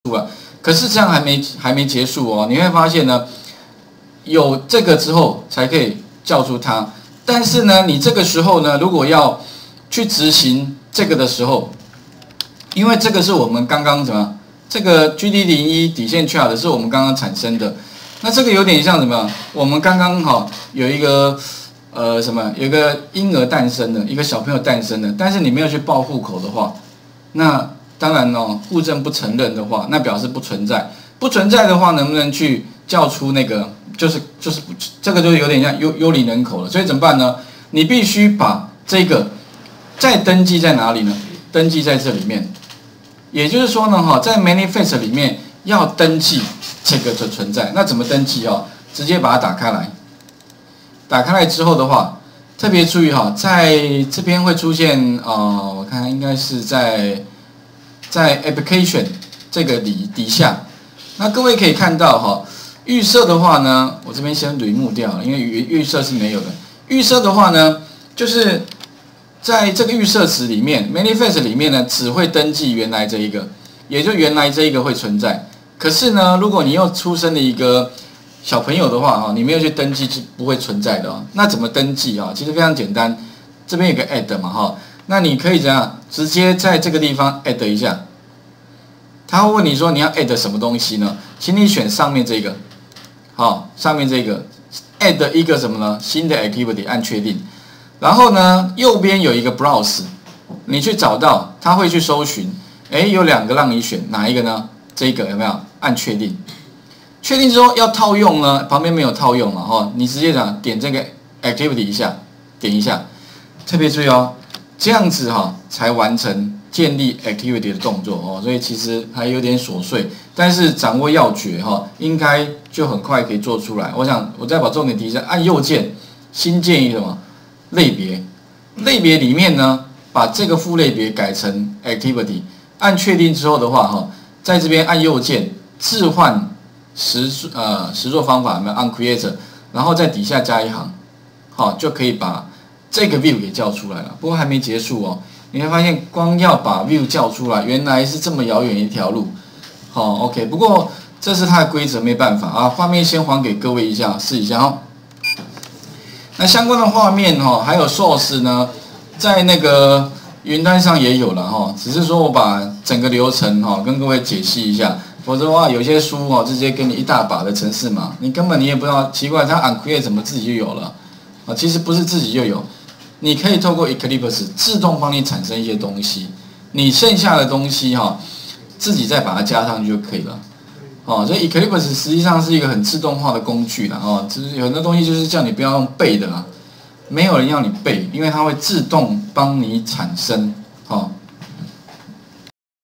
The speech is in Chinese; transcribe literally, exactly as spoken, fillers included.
了。可是这样还没还没结束哦，你会发现呢，有这个之后才可以叫出它。但是呢，你这个时候呢，如果要去执行这个的时候，因为这个是我们刚刚怎么，这个 G D 零一底线 chart 是我们刚刚产生的。那这个有点像什么？我们刚刚哈、哦、有一个呃什么，有一个婴儿诞生了，一个小朋友诞生了，但是你没有去报户口的话，那当然哦，户政不承认的话，那表示不存在。不存在的话，能不能去叫出那个？就是就是这个就有点像幽幽灵人口了。所以怎么办呢？你必须把这个再登记在哪里呢？登记在这里面。也就是说呢，哈，在 manifest 里面要登记这个的存在。那怎么登记哦？直接把它打开来。打开来之后的话，特别注意哈，在这边会出现呃，我看应该是在在 application 这个底底下。那各位可以看到哈，预设的话呢，我这边先remove掉了，因为预预设是没有的。预设的话呢，就是在这个预设值里面 ，manifest 里面呢，只会登记原来这一个，也就原来这一个会存在。可是呢，如果你又出生了一个小朋友的话哈，你没有去登记是不会存在的哦。那怎么登记啊？其实非常简单，这边有个 add 嘛哈，那你可以怎样？直接在这个地方 add 一下。他会问你说你要 add 什么东西呢？请你选上面这个，好，上面这个 add 一个什么呢？新的 activity 按确定。然后呢，右边有一个 browse， 你去找到，它会去搜寻，哎，有两个让你选，哪一个呢？这个有没有？按确定。确定之后要套用呢，旁边没有套用嘛，哈，你直接讲点这个 activity 一下，点一下，特别注意哦，这样子哈才完成建立 activity 的动作哦，所以其实还有点琐碎，但是掌握要诀哈，应该就很快可以做出来。我想我再把重点提一下，按右键新建一个什么？类别，类别里面呢，把这个副类别改成 activity， 按确定之后的话，哈，在这边按右键置换实呃实作方法，有没有按 create， 然后在底下加一行，好，就可以把这个 view 给叫出来了。不过还没结束哦，你会发现光要把 view 叫出来，原来是这么遥远一条路。好 ，OK， 不过这是它的规则，没办法啊。画面先还给各位一下，试一下哦。那相关的画面哈，还有 source 呢，在那个云端上也有了哈，只是说我把整个流程哈跟各位解析一下，否则的话有些书哦直接给你一大把的程式码，你根本你也不知道，奇怪它 uncreate 怎么自己就有了啊？其实不是自己就有，你可以透过 Eclipse 自动帮你产生一些东西，你剩下的东西哈自己再把它加上去就可以了。哦，所以 Eclipse 实际上是一个很自动化的工具啦，哦，只是有很多东西就是叫你不要用背的啦，没有人要你背，因为它会自动帮你产生，哦，